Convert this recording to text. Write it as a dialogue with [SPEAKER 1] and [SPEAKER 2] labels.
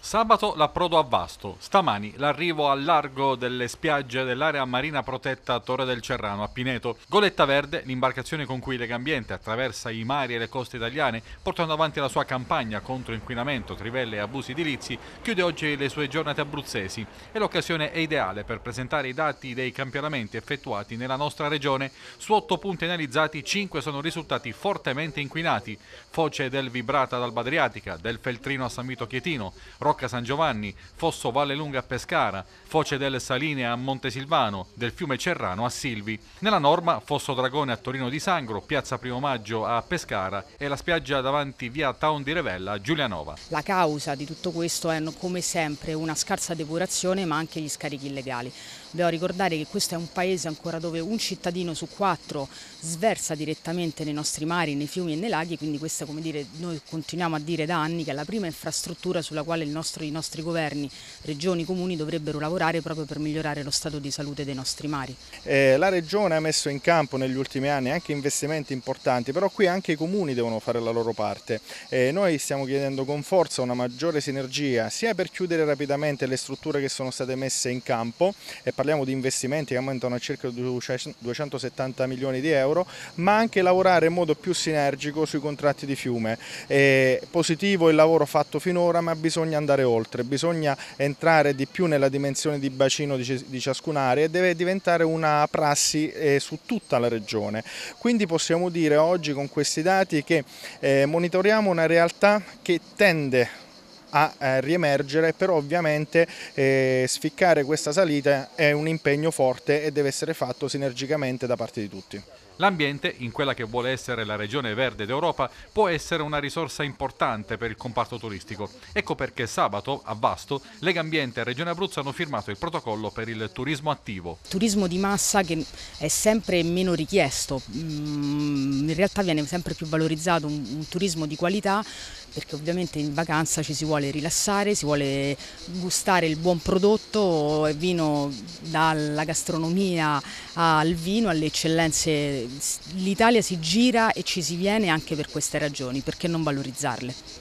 [SPEAKER 1] Sabato l'approdo a Vasto, stamani l'arrivo al largo delle spiagge dell'area marina protetta Torre del Cerrano a Pineto. Goletta Verde, l'imbarcazione con cui Legambiente attraversa i mari e le coste italiane, portando avanti la sua campagna contro inquinamento, trivelle e abusi edilizi, chiude oggi le sue giornate abruzzesi e l'occasione è ideale per presentare i dati dei campionamenti effettuati nella nostra regione. Su 8 punti analizzati, 5 sono risultati fortemente inquinati: foce del Vibrata ad Alba Adriatica, del Feltrino a San Vito Chietino, Rocca San Giovanni, Fosso Valle Lunga a Pescara, foce del Saline a Montesilvano, del fiume Cerrano a Silvi. Nella norma Fosso Dragone a Torino di Sangro, piazza Primo Maggio a Pescara e la spiaggia davanti via Town di Revella a Giulianova.
[SPEAKER 2] La causa di tutto questo è come sempre una scarsa depurazione, ma anche gli scarichi illegali. Dobbiamo ricordare che questo è un paese ancora dove un cittadino su 4 sversa direttamente nei nostri mari, nei fiumi e nei laghi, quindi questa, come dire, noi continuiamo a dire da anni che è la prima infrastruttura sulla quale i nostri governi, regioni, comuni dovrebbero lavorare proprio per migliorare lo stato di salute dei nostri mari.
[SPEAKER 3] La Regione ha messo in campo negli ultimi anni anche investimenti importanti, però qui anche i comuni devono fare la loro parte. Noi stiamo chiedendo con forza una maggiore sinergia sia per chiudere rapidamente le strutture che sono state messe in campo, e parliamo di investimenti che aumentano a circa 270 milioni di euro, ma anche lavorare in modo più sinergico sui contratti di fiume. È positivo il lavoro fatto finora, ma bisogna andare oltre, bisogna entrare di più nella dimensione di bacino di ciascuna area e deve diventare una prassi su tutta la regione. Quindi possiamo dire oggi con questi dati che monitoriamo una realtà che tende a riemergere, però ovviamente sficcare questa salita è un impegno forte e deve essere fatto sinergicamente da parte di tutti.
[SPEAKER 1] L'ambiente, in quella che vuole essere la regione verde d'Europa, può essere una risorsa importante per il comparto turistico. Ecco perché sabato, a Vasto, Legambiente e Regione Abruzzo hanno firmato il protocollo per il turismo attivo.
[SPEAKER 2] Turismo di massa che è sempre meno richiesto, in realtà viene sempre più valorizzato un turismo di qualità, perché ovviamente in vacanza ci si vuole rilassare, si vuole gustare il buon prodotto, vino, dalla gastronomia al vino, alle eccellenze. L'Italia si gira e ci si viene anche per queste ragioni, perché non valorizzarle?